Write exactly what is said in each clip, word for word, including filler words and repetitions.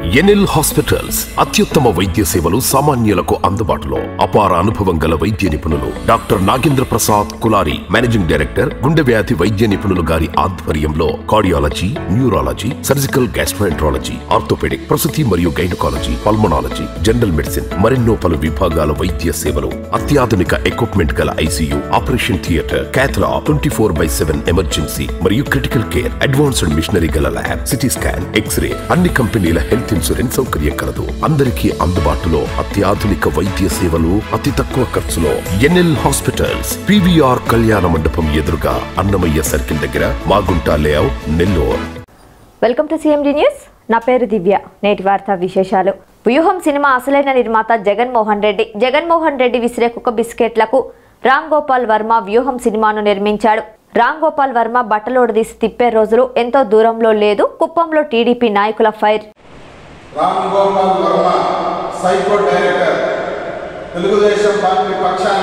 NL hospitals అత్యుత్తమ వైద్య సేవలు సామాన్యులకు అందుబాటులో. అపార అనుభవం గల వైద్య నిపుణులు doctor Nagendra Prasad Kulari, managing director, గుండె వ్యాధి వైద్య నిపుణులు గారి ఆధ్వర్యంలో cardiology, neurology, surgical gastroenterology, orthopaedic, ప్రసూతి మరియు గైనకాలజీ, పల్మనాలజీ, జనరల్ మెడిసిన్ మరెన్నో పలు విభాగాల వైద్య సేవలు, అత్యాధునిక ఎక్విప్మెంట్ గల ICU, operation theatre, cath lab, twenty four by seven emergency మరియు క్రిటికల్ కేర్, అడ్వాన్స్డ్ మిషనరీ గల ల్యాబ్, సిటీ స్కాన్, ఎక్స్రే, అన్ని కంపెనీల హెల్త్ ఇన్సూరెన్స్ సౌకర్యం కలదు. అందరికీ అందుబాటులో అత్యాధునిక వైద్య సేవలు అతి తక్కువ ఖర్చులో. ఎన్ఎల్ హాస్పిటల్స్, పీవీఆర్ కళ్యాణ మండపం ఎదురుగా, అన్నమయ్య సర్కిల్ దగ్గర, Magunta layout, Nellore. Welcome to CMD news. నా పేరు దివ్య. నేటి వార్తా విశేషాలు. వ్యూహం సినిమా అసలైన నిర్మాత జగన్మోహన్ రెడ్డి. జగన్మోహన్ రెడ్డి విసిరే కుక్క బిస్కెట్లకు రామ్ గోపాల్ వర్మ వ్యూహం సినిమాను నిర్మించాడు. రామ్ గోపాల్ వర్మ బట్టలోడదీసి తిప్పే రోజులు ఎంతో దూరంలో లేదు. కుప్పంలో టీడీపీ నాయకుల fire. Ram Gopal Varma psycho director, Telugu Desam party పక్షాన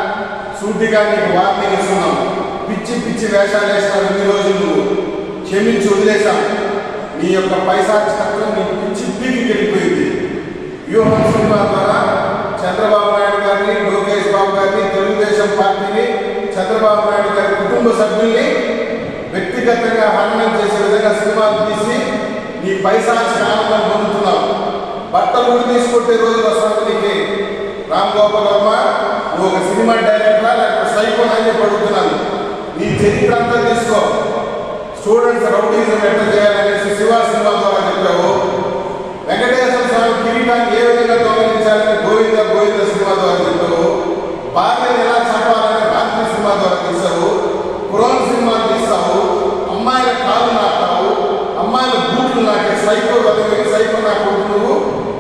సూటిగా నీకు వార్నింగ్ ఇస్తున్నాం. పిచ్చి పిచ్చి వేషాలు వేసిన ఈ రోజు నువ్వు క్షమించి వదిలేశాం. నీ యొక్క పైశాచికత్వం నీ పిచ్చి పీకి వెళ్ళిపోయింది. వ్యూహం సినిమా ద్వారా చంద్రబాబు నాయుడు గారిని, లోకేష్ బాబు గారిని, తెలుగుదేశం పార్టీని, చంద్రబాబు నాయుడు గారి కుటుంబ సభ్యుల్ని వ్యక్తిగతంగా హననం చేసే విధంగా సినిమాలు తీసి నీ పైశాచిక ఆనందం పొందుతున్నావు. బట్టలు కూడా తీసుకొట్టే రోజులు వస్తుంది నీకు. రామ్ గోపాల్ వర్మ, నువ్వు ఒక సినిమా డైరెక్టరా లేకపోతే సైకోన్ అని చెప్పి అడుగుతున్నాను. నీ చరిత్ర అంతా తీసుకో. స్టూడెంట్స్ రౌడీజం ఎట్లా చేయాలనేసి శివ సినిమా ద్వారా చెప్పావు. వెంకటేశ్వర స్వామి కిరీటాన్ని ఏ విధంగా దొంగలించాలని గోవింద గోవింద సినిమా ద్వారా చెప్పావు. భార్యను ఎలా చంపాలని రాత్రి సినిమా ద్వారా తీసావు. పురాణ సినిమాలు తీస్తావు. అమ్మాయిల కాళ్ళు నాటావు, అమ్మాయిల బూట్లు నాకే సైకో వదిలి సైకో నాకు నువ్వు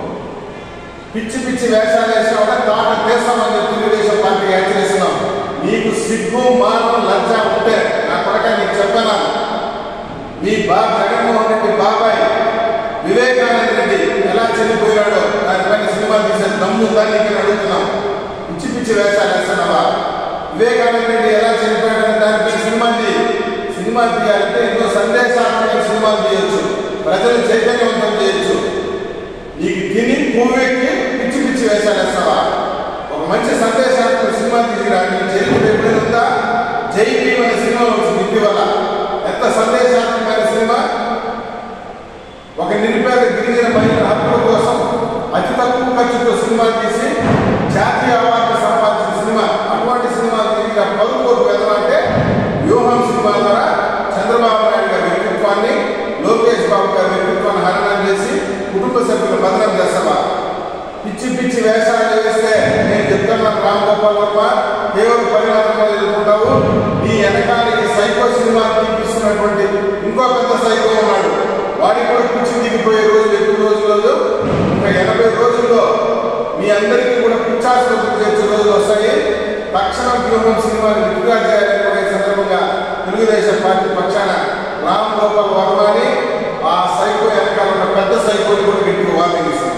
పిచ్చి పిచ్చి వేషాలు వేసావు. తాట తీస్తామని చెప్పి తెలుగుదేశం పార్టీకి హెచ్చరిస్తున్నావు. నీకు సిగ్గు, మానం, లజ్జ ఉంటే నా కొడక నీకు చెప్పాను. నీ బా జగన్మోహన్ రెడ్డి బాబాయ్ వివేకానంద రెడ్డి ఎలా చనిపోయాడో దానిపైన సినిమా తీసే దమ్ము దాన్ని అడుగుతున్నాం. పిచ్చి పిచ్చి వేషాలు వేస్తున్నావా? వివేకానంద రెడ్డి ఎలా చనిపోయాడని దానిపై సినిమా సినిమా తీయాలంటే ఎన్నో సందేశాత్మక సినిమాలు తీయచ్చు, ప్రజలు చైతన్యవంతం చేయొచ్చు. నీకు తిని పువ్వెక్కి పిచ్చి పిచ్చి వేషాలు వేస్తావా? ఒక మంచి సందేశాత్మక సినిమా తీసిరా. నీకు చరిత్ర ఎప్పుడైనా ఉందా? జై భీమ్ అనే సినిమా వచ్చింది ఇటీవల. ఎంత సందేశాత్మకమైన సినిమా! ఒక నిరుపేద గిరిజన మహిళల హక్కుల కోసం అతి తక్కువ ఖర్చుతో సినిమా తీసి జాతీయ అవార్డు సంపాదించిన సినిమా. అటువంటి సినిమాలు తీసిన పలుకోరు ఎదలంటే వ్యూహం సినిమా ద్వారా చంద్రబాబు నాయుడు గారి వ్యక్తిత్వాన్ని, లోకేష్ బాబు గారి వ్యక్తిత్వాన్ని హననం చేసి కుటుంబ సభ్యులు బదనం చేస్తావా? పిచ్చి పిచ్చి వేషాలు వేస్తే నేను చెప్తున్నాను. రామ్ గోపాల్ వర్మ కేవలం పరిణామాలు ఎదుర్కొంటావు. నీ వెనకాలకి సైకో సినిమా తీపిస్తున్నటువంటి ఇంకో పెద్ద సైకో ఉన్నాడు. వాడికి కూడా పిచ్చి దిగిపోయే రోజులు ఎక్కువ రోజులలో, ఇంకా ఎనభై రోజుల్లో మీ అందరికీ కూడా పిచ్చాసుపత్రి చేసే రోజులు వస్తాయి. తక్షణం వ్యూహం సినిమాని విడుదల చేయాలని కూడా సందర్భంగా తెలుగుదేశం పార్టీ పక్షాన రామ్ గోపాల్ వర్మని, ఆ సైకో వెనకాల ఉన్న పెద్ద సైకోని కూడా గట్టిగా వార్నింగ్ ఇస్తున్నాం.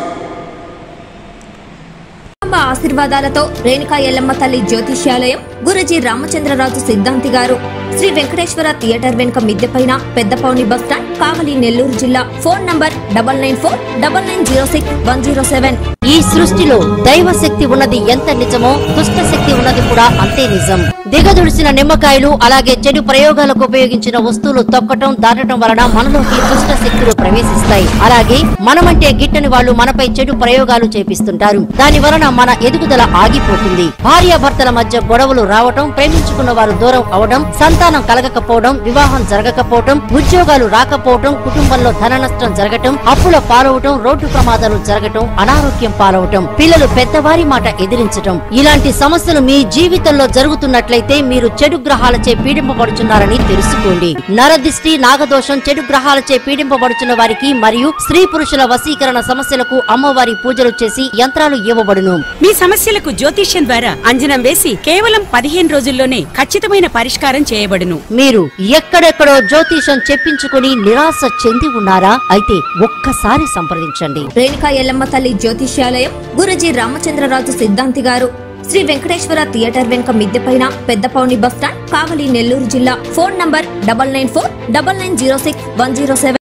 ఆశీర్వాదాలతో రేణుకా ఎల్లమ్మ తల్లి జ్యోతిష్యాలయం, గురజీ రామచంద్రరాజు సిద్ధాంతి గారు, శ్రీ వెంకటేశ్వర థియేటర్ వెనుక మిద్దె పైన, పెద్దపౌని బస్టాండ్, కావలి, నెల్లూరు జిల్లా. Phone number double nine four double nine zero six one zero seven. ఈ సృష్టిలో దైవ శక్తి ఉన్నది ఎంత నిజమో దుష్ట శక్తి ఉన్నది కూడా అంతే నిజం. దిగదుడిసిన నిమ్మకాయలు, అలాగే చెడు ప్రయోగాలకు ఉపయోగించిన వస్తువులు తొక్కటం, దాటడం వలన మనలోకి దుష్ట శక్తులు ప్రవేశిస్తాయి. అలాగే మనమంటే గిట్టని వాళ్ళు మనపై చెడు ప్రయోగాలు చేపిస్తుంటారు. దాని వలన మన ఎదుగుదల ఆగిపోతుంది. భార్యాభర్తల మధ్య గొడవలు రావటం, ప్రేమించుకున్న వారు దూరం అవడం, సంతానం కలగకపోవడం, వివాహం జరగకపోవటం, ఉద్యోగాలు రాకపోవటం, కుటుంబంలో ధన నష్టం జరగటం, అప్పుల పాలవటం, రోడ్డు ప్రమాదాలు జరగటం, అనారోగ్యం పాలవటం, పిల్లలు పెద్దవారి మాట ఎదిరించటం, ఇలాంటి సమస్యలు మీ జీవితంలో జరుగుతున్నట్లయితే మీరు చెడు గ్రహాలచే పీడింపబడుచున్నారని తెలుసుకోండి. నరదిష్టి, నాగదోషం, చెడు గ్రహాలచే పీడింపబడుచున్న వారికి మరియు స్త్రీ పురుషుల వశీకరణ సమస్యలకు అమ్మవారి పూజలు చేసి యంత్రాలు ఇవ్వబడును. మీ సమస్యలకు జ్యోతిష్యం ద్వారా అంజనం వేసి కేవలం పదిహేను రోజుల్లోనే ఖచ్చితమైన పరిష్కారం చేయబడును. మీరు ఎక్కడెక్కడో జ్యోతిషం చెప్పించుకుని నిరాశ చెంది ఉన్నారా? అయితే ఒక్కసారి సంప్రదించండి. రేణుకా ఎల్లమ్మ తల్లి జ్యోతిష్యాలయం, గురజీ రామచంద్రరాజు సిద్ధాంతి గారు, శ్రీ వెంకటేశ్వర థియేటర్ వెనుక మిద్దె పైన, పెద్దపౌని బస్టాండ్, కావలి, నెల్లూరు జిల్లా. Phone number double nine four double nine zero six one zero seven.